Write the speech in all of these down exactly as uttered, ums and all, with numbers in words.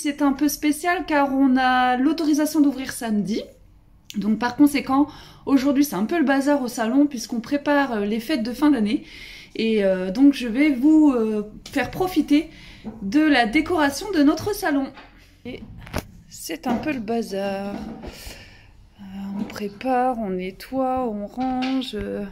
c'est un peu spécial car on a l'autorisation d'ouvrir samedi. Donc par conséquent, aujourd'hui c'est un peu le bazar au salon puisqu'on prépare les fêtes de fin d'année. Et euh, donc je vais vous euh, faire profiter de la décoration de notre salon. Et c'est un peu le bazar. Euh, on prépare, on nettoie, on range... Euh...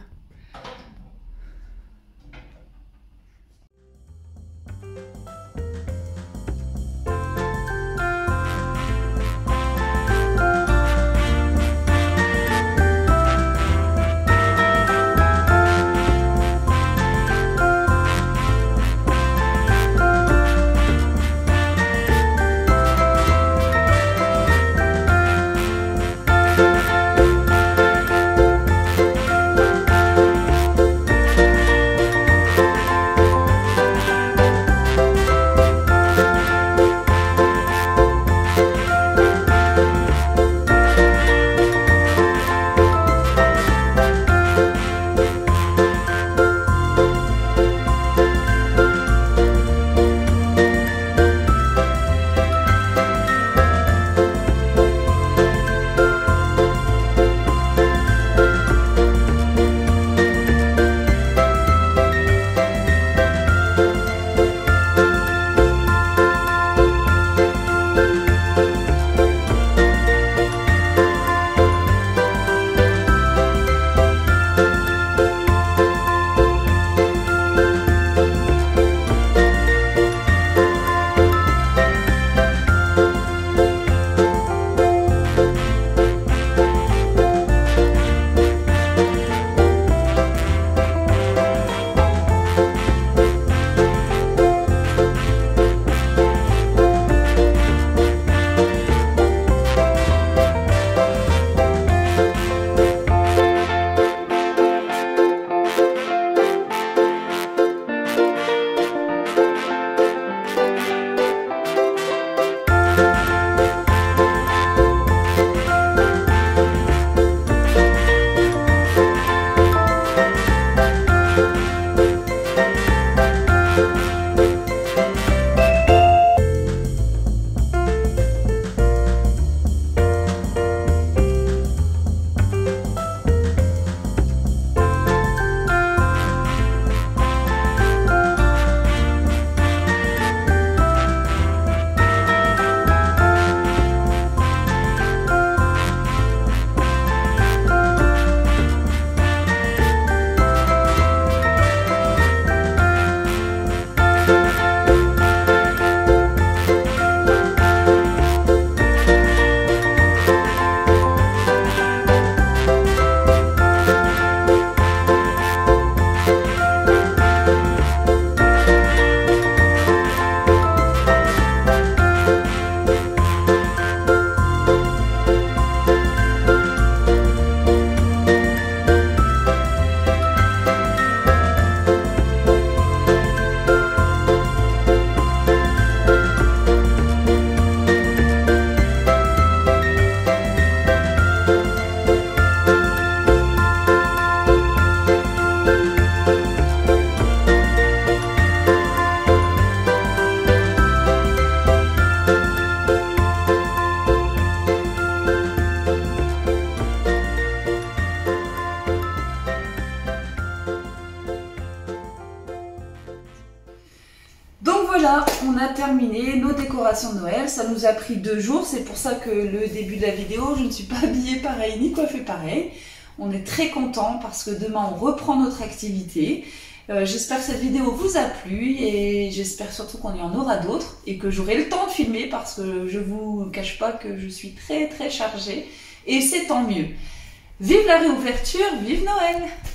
Voilà, on a terminé nos décorations de Noël. Ça nous a pris deux jours. C'est pour ça que le début de la vidéo, je ne suis pas habillée pareil ni coiffée pareil. On est très contents parce que demain on reprend notre activité. Euh, j'espère que cette vidéo vous a plu et j'espère surtout qu'on y en aura d'autres et que j'aurai le temps de filmer parce que je vous cache pas que je suis très très chargée et c'est tant mieux. Vive la réouverture, vive Noël!